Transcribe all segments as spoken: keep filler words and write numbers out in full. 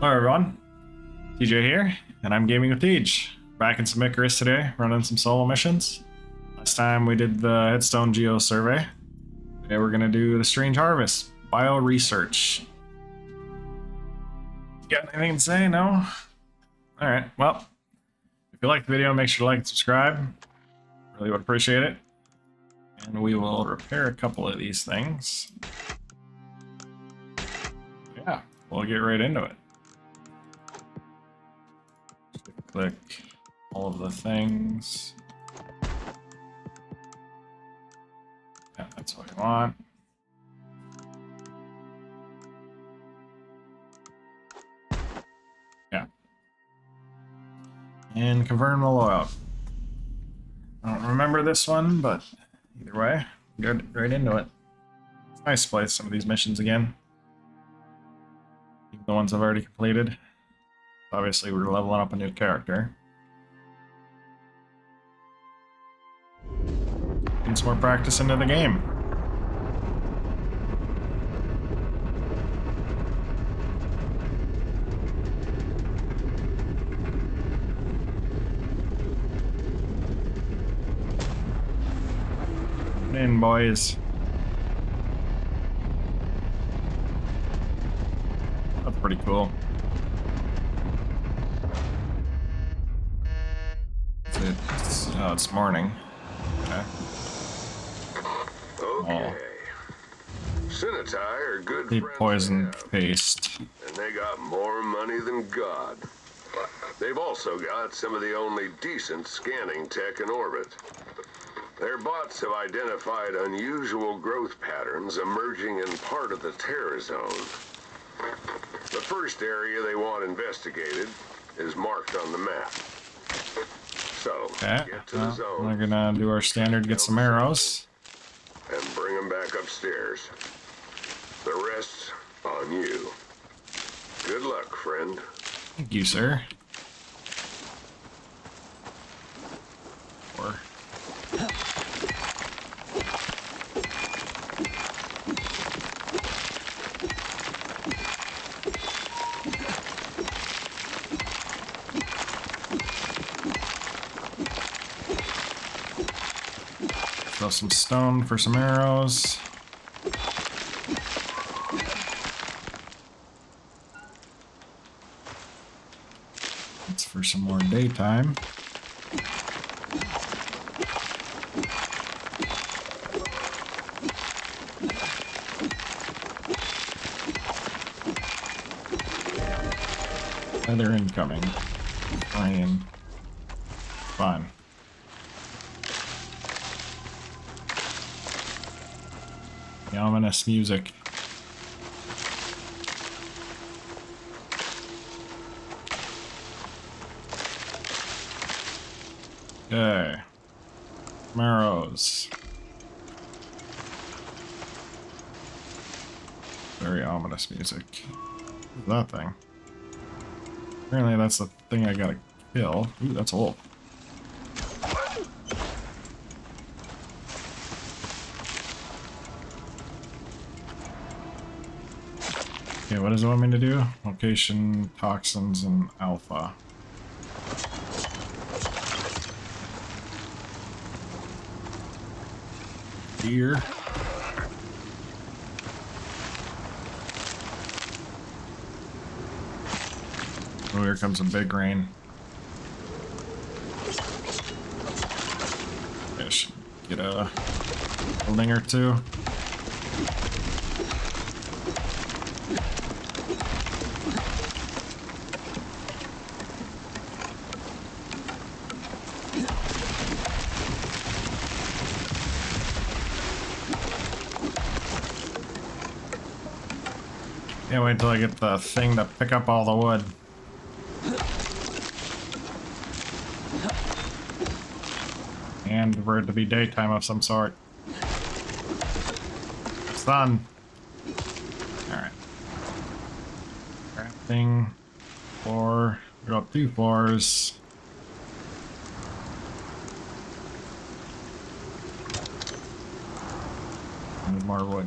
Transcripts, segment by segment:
Hello everyone, T J here, and I'm gaming with Tej. Back in some Icarus today, running some solo missions. Last time we did the Headstone Geo survey. Today we're gonna do the Strange Harvest, bio research. Got anything to say? No? Alright, well, if you liked the video, make sure to like and subscribe. Really would appreciate it. And we will repair a couple of these things. Yeah, we'll get right into it. Click all of the things. Yeah, that's what we want. Yeah. And confirm the loadout. I don't remember this one, but either way, get right into it. It's nice to play some of these missions again. Even the ones I've already completed. Obviously, we're leveling up a new character. Getting some more practice into the game. Get in, boys. That's pretty cool. It's, oh, it's morning. Okay. Okay. Cinetai are good Deep friends poison to have, paste. and they got more money than God. They've also got some of the only decent scanning tech in orbit. Their bots have identified unusual growth patterns emerging in part of the Terra Zone. The first area they want investigated is marked on the map. So, Okay, get to well, the zone. we're gonna do our standard, get some arrows. And bring them back upstairs. The rest's on you. Good luck, friend. Thank you, sir. Or throw some stone for some arrows. That's for some more daytime. Weather incoming. Rain. Fun. The ominous music. Okay. Marrows. Very ominous music. What's that thing? Apparently that's the thing I gotta kill. Ooh, that's a wolf. Okay, what does it want me to do? Location, toxins, and alpha. Deer. Oh, here comes a big rain. I should get a building or two. Can't wait till I get the thing to pick up all the wood. And for it to be daytime of some sort. Sun. Alright. Crafting. Floor. Go up two floors. And more wood.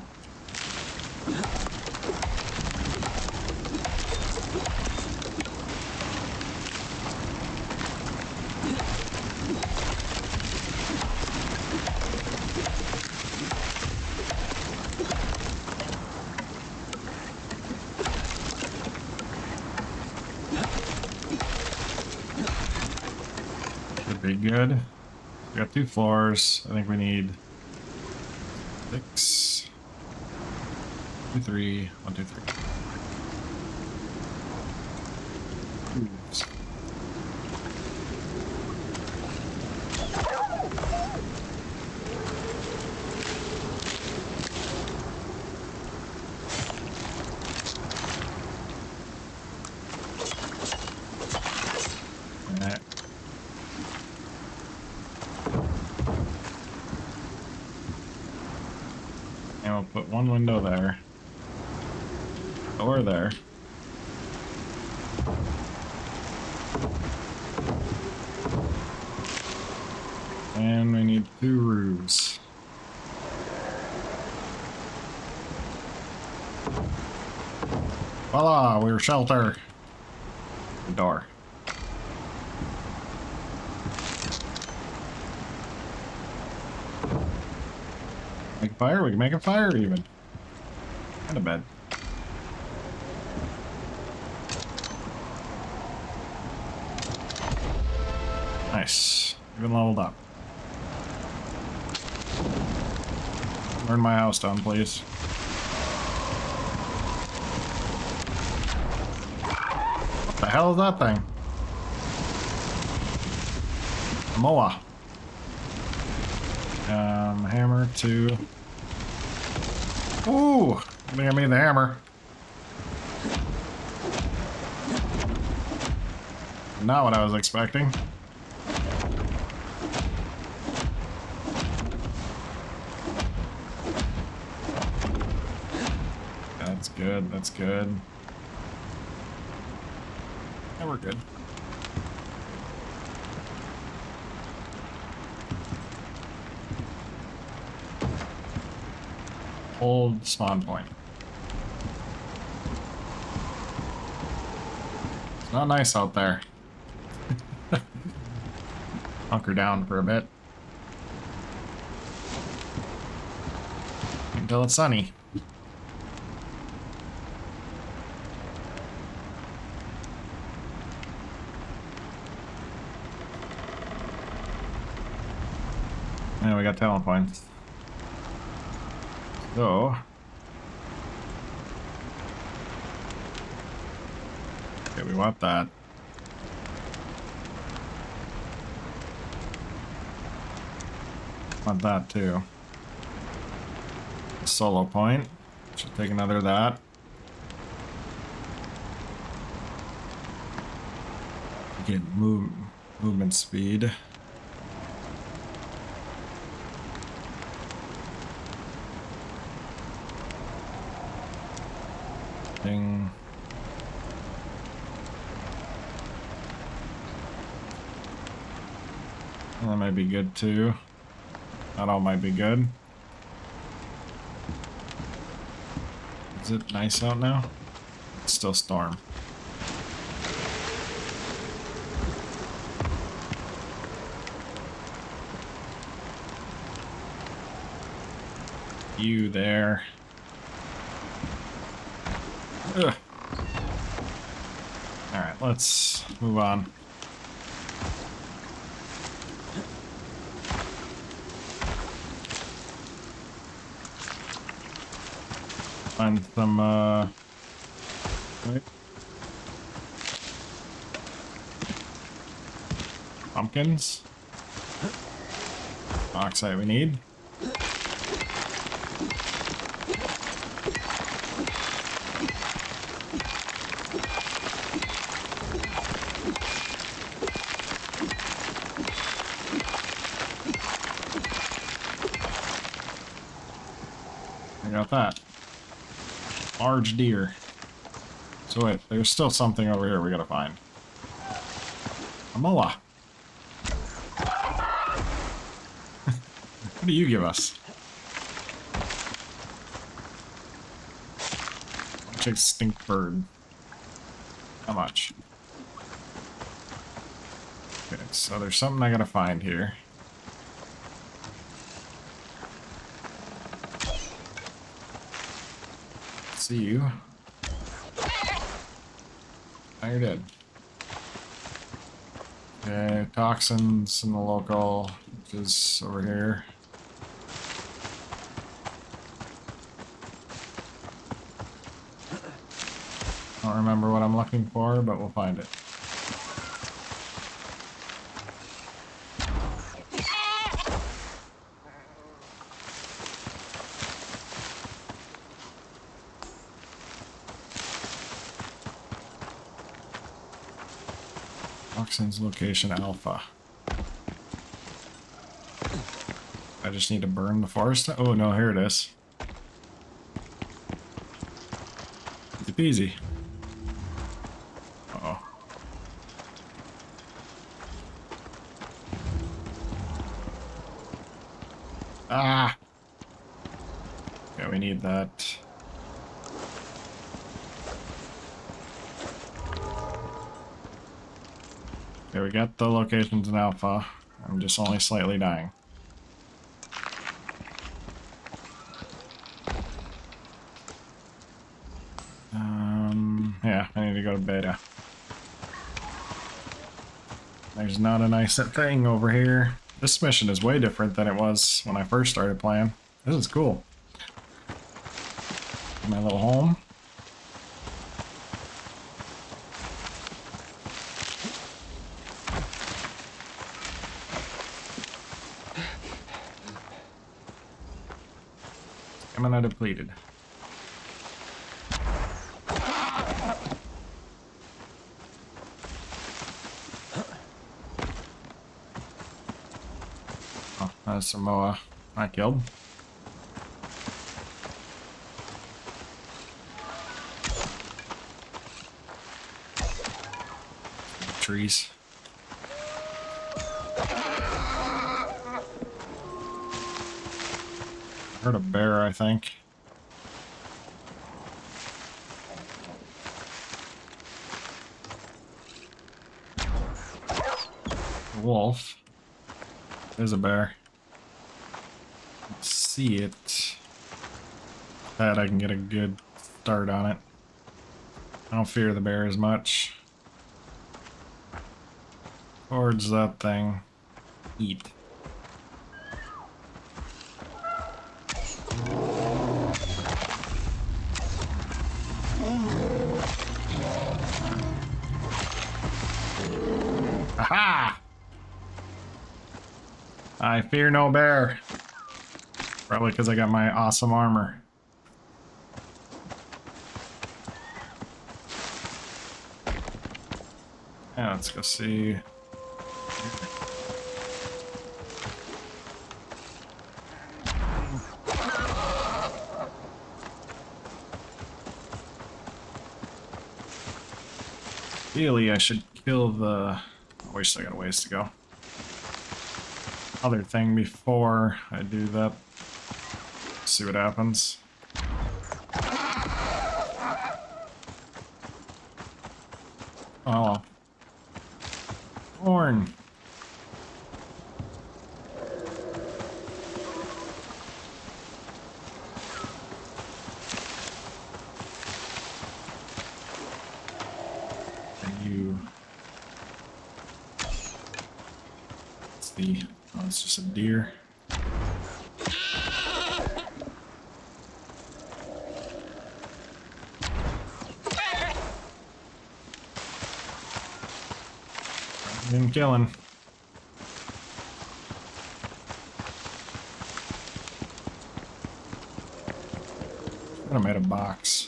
pretty good. We got two floors. I think we need six, two, three, one, two, three. Oops. Alright. And we'll put one window there. Door there. And we need two roofs. Voila, we're shelter. The door. Make a fire? We can make a fire even. And a bed. Nice. Even leveled up. Burn my house down, please. What the hell is that thing? Moa. Um, hammer two. Ooh! I think I made the hammer. Not what I was expecting. That's good, that's good. Yeah, we're good. Hold spawn point. It's not nice out there. Hunker down for a bit. Until it's sunny. Yeah, we got talent points. So, okay, we want that. Want that too. A solo point. Should take another of that. Get move movement speed. Thing. That might be good too. That all might be good. Is it nice out now? It's still storm. You there. Ugh. All right, let's move on. Find some, uh... Wait. Pumpkins. Bauxite we need. I got that. Large deer. So wait, there's still something over here we gotta find. A moa. What do you give us? Check extinct bird. How much? Okay, so there's something I gotta find here. See you. Now you're dead. Okay, toxins in the local, which is over here. I don't remember what I'm looking for, but we'll find it. Toxins location alpha. I just need to burn the forest. Oh no, here it is. Easy peasy. Uh-oh. Ah! Yeah, we need that. Okay, we got the locations in alpha. I'm just only slightly dying. Um, yeah, I need to go to beta. There's not a nice thing over here. This mission is way different than it was when I first started playing. This is cool. My little home. Stamina depleted. Oh, that's Samoa I killed. Trees. I heard a bear, I think. A wolf. There's a bear. Let's see it. That I can get a good start on it. I don't fear the bear as much. Towards that thing. Eat. Aha! I fear no bear. Probably because I got my awesome armor. Yeah, let's go see. Ideally, I should kill the... Oh, we still got a ways to go. Other thing before I do that. See what happens. Oh. Horn. You. It's the. Oh, it's just a deer. Been killing. I made a box.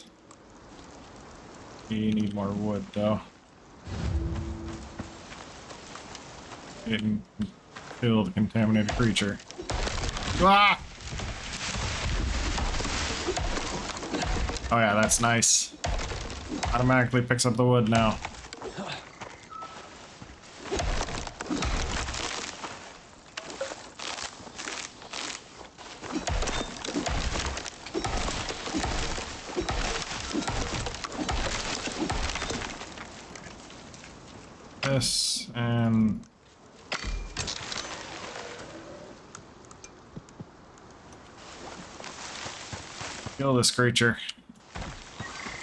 You need more wood though. Didn't kill the contaminated creature. Ah! Oh yeah, that's nice. Automatically picks up the wood now. This and kill this creature,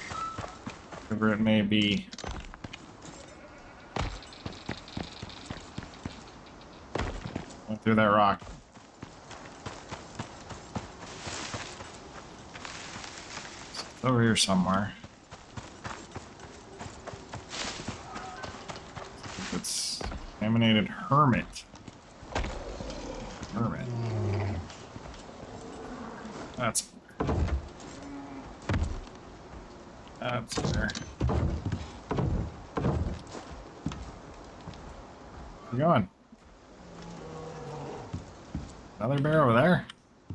whatever it may be. through that rock. It's over here somewhere. It's contaminated hermit. Hermit. That's there. That's there. Where you going? Another bear over there?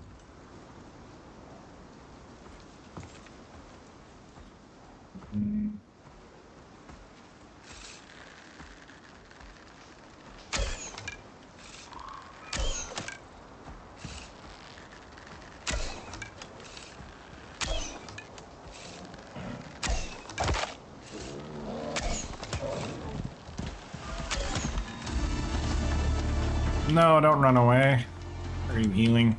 Mm. No, don't run away. Are you healing?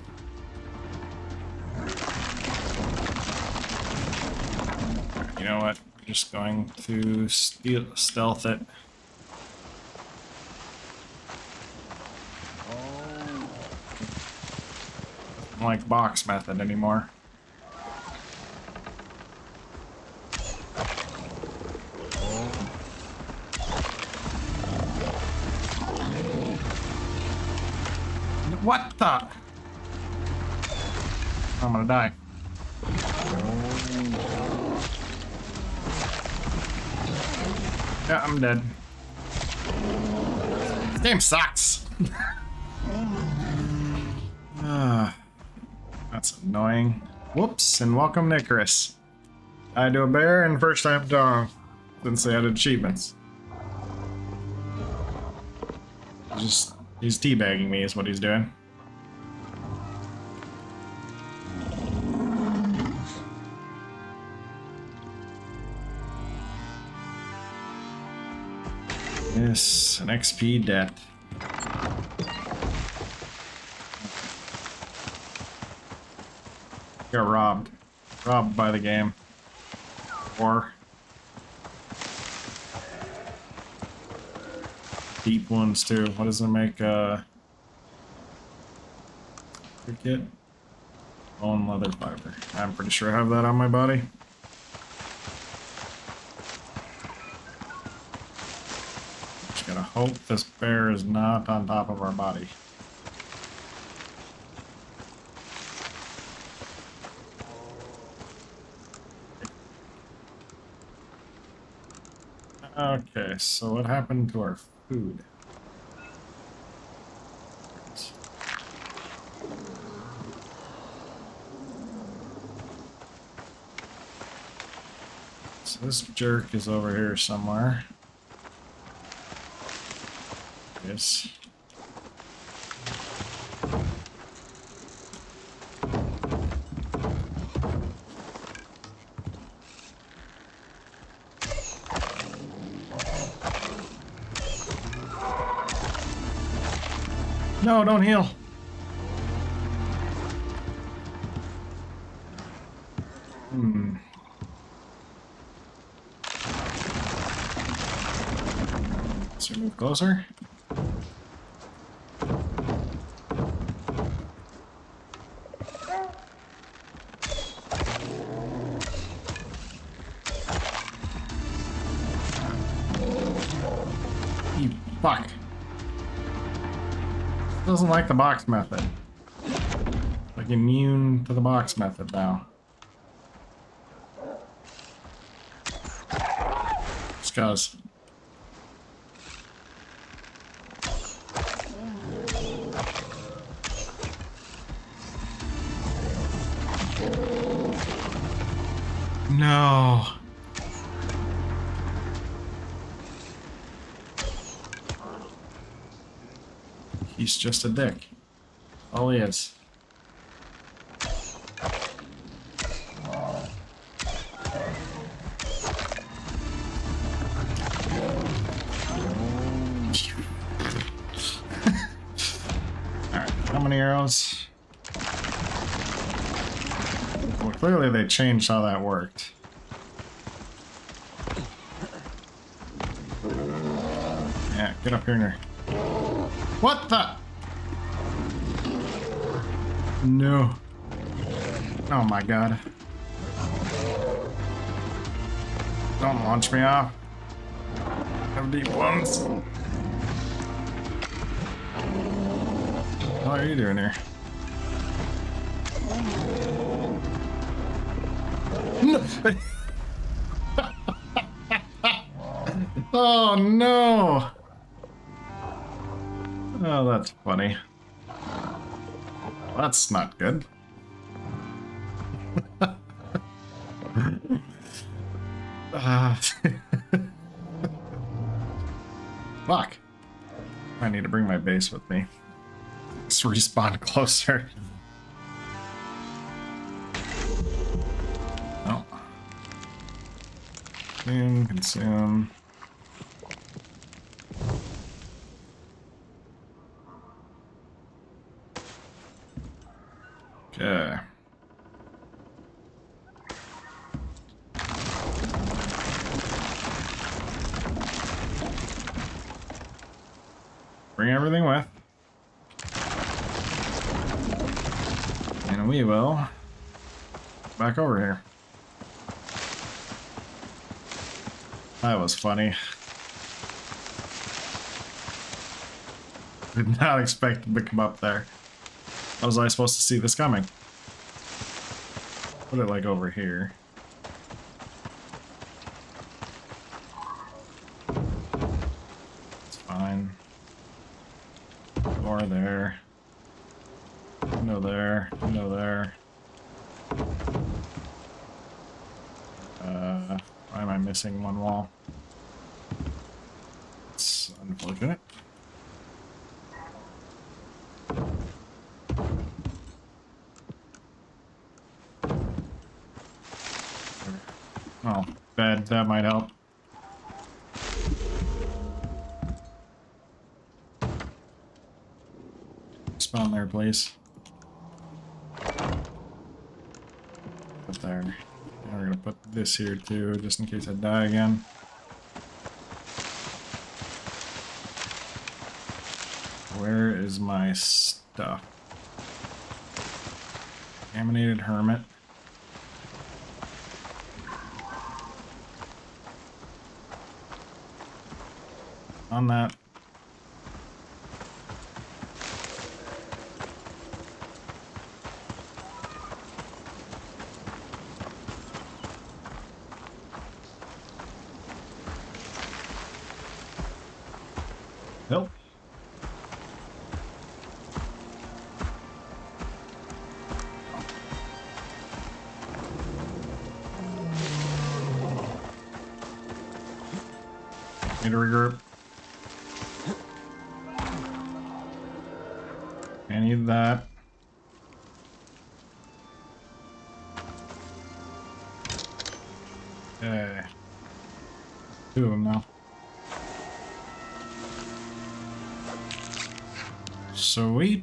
You know what? I'm just going to steal, stealth it. I don't like box method anymore. What the? I'm gonna die. Yeah, I'm dead. This game sucks. uh, that's annoying. Whoops, and welcome to Icarus. I do a bear and first time dog since they added achievements. Just he's teabagging me is what he's doing. Yes, an X P debt. Got robbed. Robbed by the game. Or deep ones too. What does it make? Uh, kit? Bone leather fiber. I'm pretty sure I have that on my body. Just gotta hope this bear is not on top of our body. Okay, so what happened to our food? So this jerk is over here somewhere. Yes. No, don't heal. Hmm. Let's move closer. You fuck. Doesn't like the box method. Like immune to the box method now. Just cause. No. He's just a dick. All he is. Alright, how many arrows? Well, clearly they changed how that worked. Yeah, get up here. What the? No. Oh my god. Don't launch me off. Have deep ones. What are you doing here? No. Oh no! Oh, that's funny. That's not good. uh, Fuck. I need to bring my base with me. Let's respawn closer. Oh. Consume, consume. Okay. Bring everything with. And we will back over here. That was funny. Did not expect him to come up there. How was I supposed to see this coming? Put it like over here. It's fine. Door there. Window there. Window there. Uh, why am I missing one wall? It's unfortunate. Oh, bed, that might help. Spawn there, please. Put there. And we're gonna put this here too, just in case I die again. Where is my stuff? Contaminated hermit. On that. Nope. Need to regroup. I need that. Okay. Two of them now. Sweet.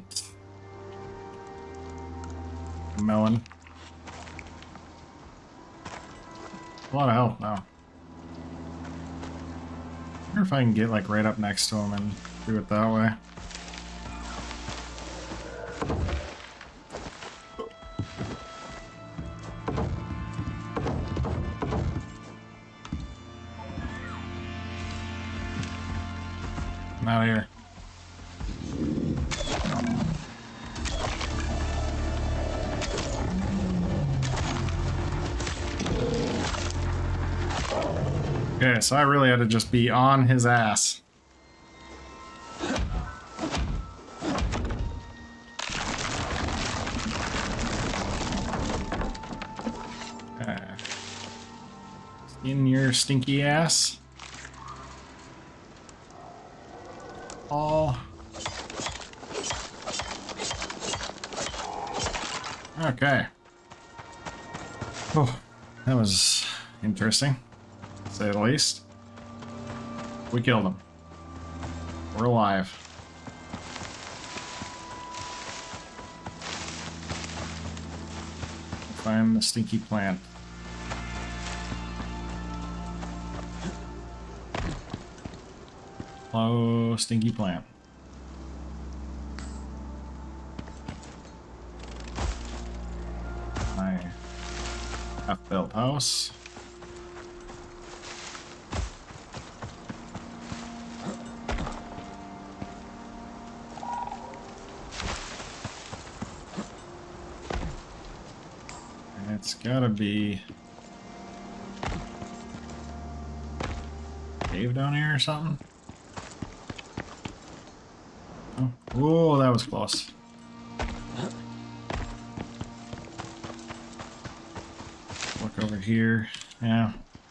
Melon. A lot of help now. I wonder if I can get like right up next to him and do it that way. I'm out of here. Okay, so I really had to just be on his ass. Okay. In your stinky ass. All. Okay. Oh, that was interesting, to say the least. We killed him. We're alive. Find the stinky plant. Hello, stinky plant. close. And it's gotta be a cave down here or something. Oh, whoa, that was close. Look over here. Yeah.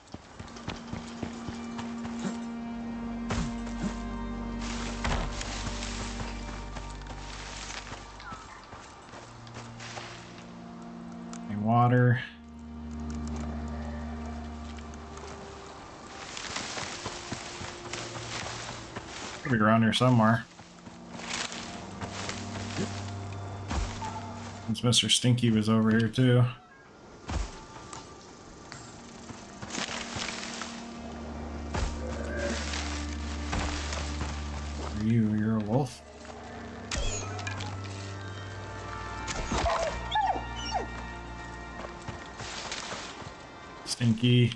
Any water. Could be around here somewhere. Since Mister Stinky was over here too. You, you're a wolf. Stinky.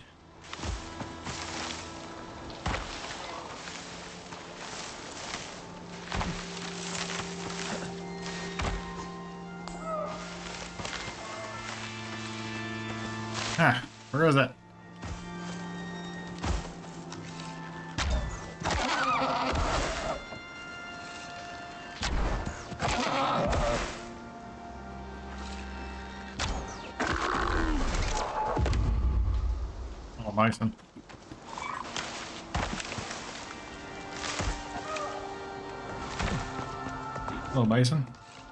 Ah, where is it? Oh, bison. Hello, bison.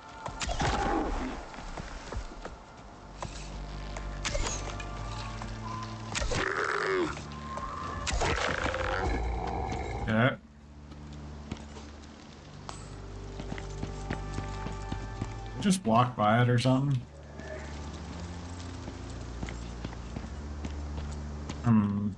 Yeah. Just walk by it or something. Hmm.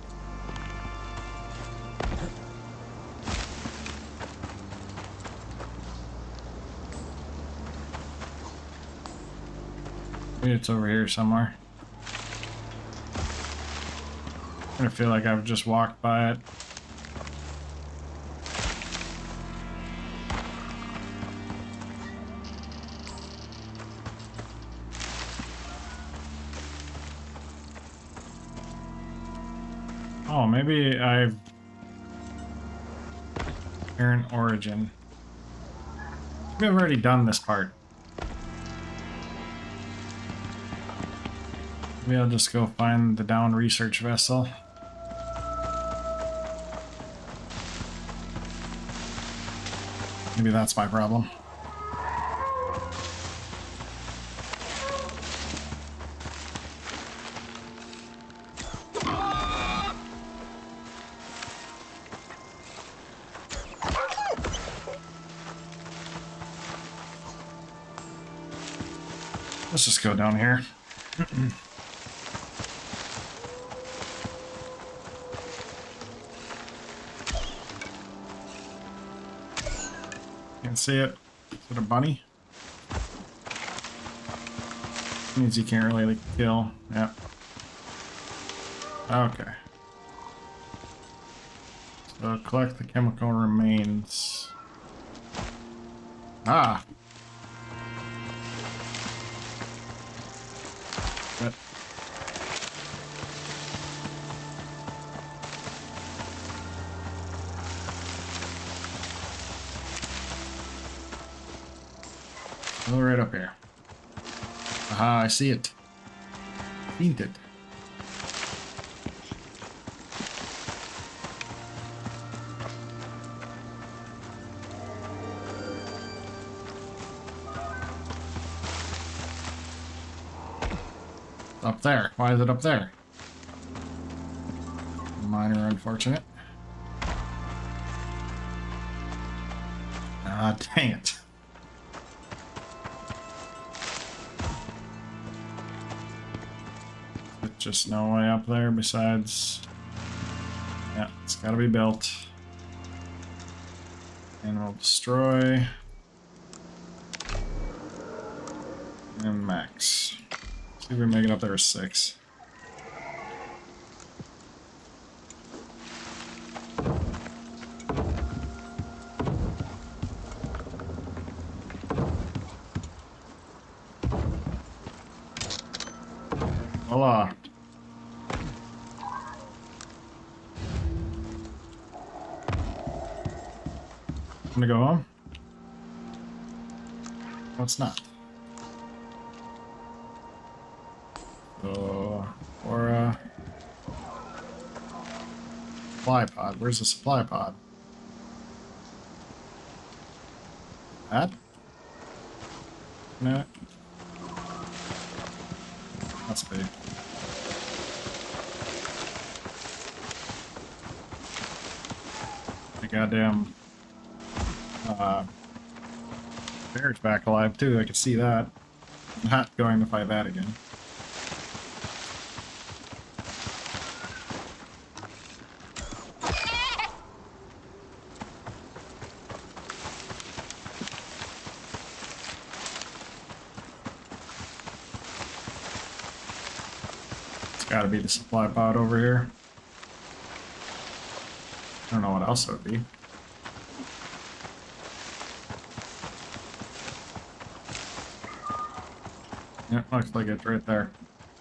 Maybe it's over here somewhere. I feel like I've just walked by it. Oh, maybe I've... Parent origin. Maybe I've already done this part. Maybe I'll just go find the downed research vessel. Maybe that's my problem. Let's just go down here. Can't see it. Is it a bunny? Means you can't really like, kill. Yeah. Okay. So collect the chemical remains. Ah. But oh, right up here. Aha, I see it. Seen it. Up there. Why is it up there? Minor unfortunate. Ah, dang it. Just no way up there besides... Yeah, it's gotta be built. And we'll destroy. And max. See if we make it up there with six. Voila. I'm gonna go home. No, it's not. So, or uh, supply pod. Where's the supply pod? That? No. Must be. The goddamn uh, bear's back alive too. I can see that. I'm not going to fight that again. Gotta be the supply pod over here. I don't know what else it would be. Yeah, looks like it's right there.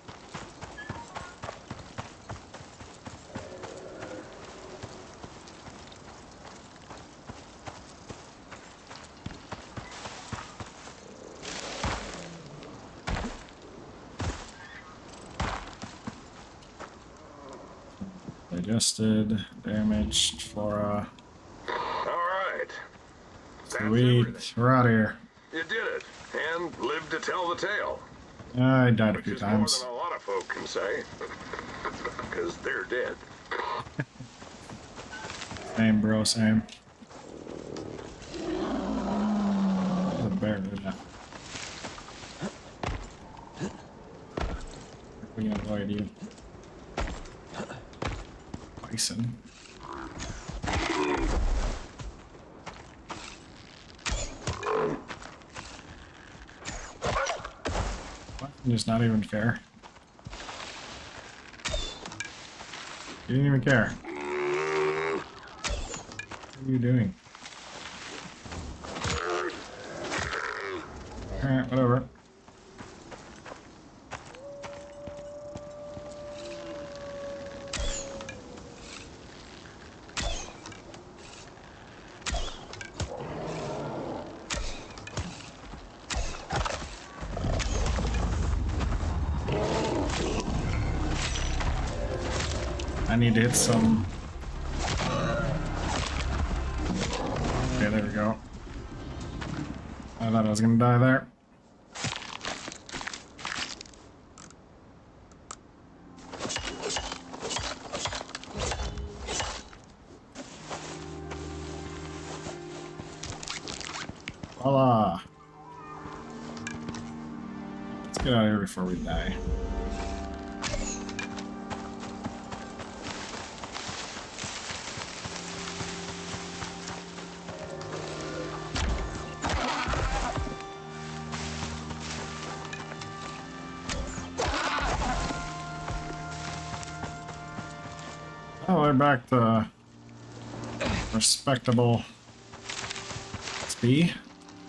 Digested, damaged, flora. Alright. Sweet. We're out of here. You did it, and lived to tell the tale. I died a few Which is times. more than a lot of folk can say. Because they're dead. Same, bro, same. There's a bear, isn't it? We can avoid you. Bison. What? Just not even care. You didn't even care. What are you doing? Alright, whatever. I need to hit some. Okay, there we go. I thought I was gonna die there. Voila! Let's get out of here before we die. Oh, we're back to respectable speed.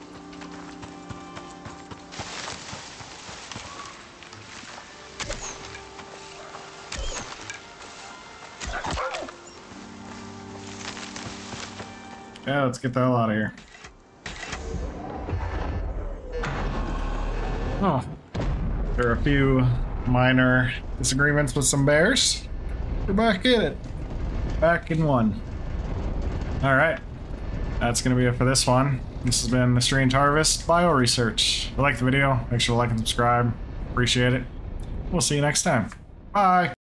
Yeah, let's get the hell out of here. Oh, there are a few minor disagreements with some bears. We're back in it. Back in one. Alright. That's going to be it for this one. This has been the Strange Harvest Bio Research. If you liked the video, make sure to like and subscribe. Appreciate it. We'll see you next time. Bye!